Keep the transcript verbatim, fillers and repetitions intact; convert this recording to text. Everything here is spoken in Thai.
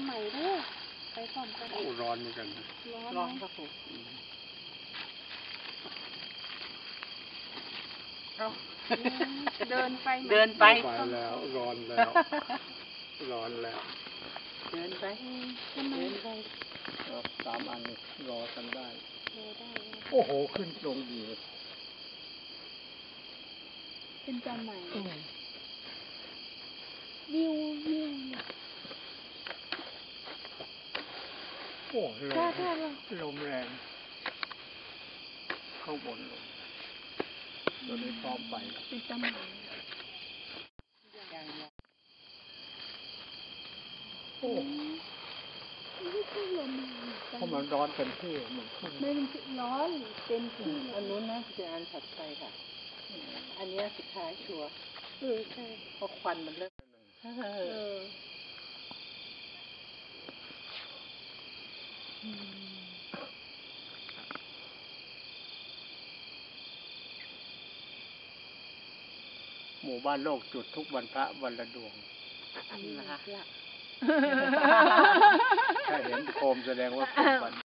ใหม่ด้วยไปพร้อมกันร้อนเหมือนกันร้อนร้อนครับผมเดินไปเดินไปแล้วร้อนแล้วร้อนแล้วเดินไปทำไมไปสามอันรอกันได้รอได้โอ้โหขึ้นตรงดีเป็นจำใหม่วิววิวโอ้ลมลมแรงข้างบนลมตอนนี้พร้อมไปเป็นจำใหม่โอ้ไม่ใช่ลมเพราะมันร้อนเต็มที่มันไม่เป็นร้อนเต็มที่อันนู้นนะคืออันถัดไปค่ะอันนี้สุดท้ายชัวร์เออใช่เพราะควันมันเริ่มเออหมู่บ้านโลกจุดทุกวันพระวันละดวงนะคะถ้าเห็นโคมแสดงว่าเป็นวัน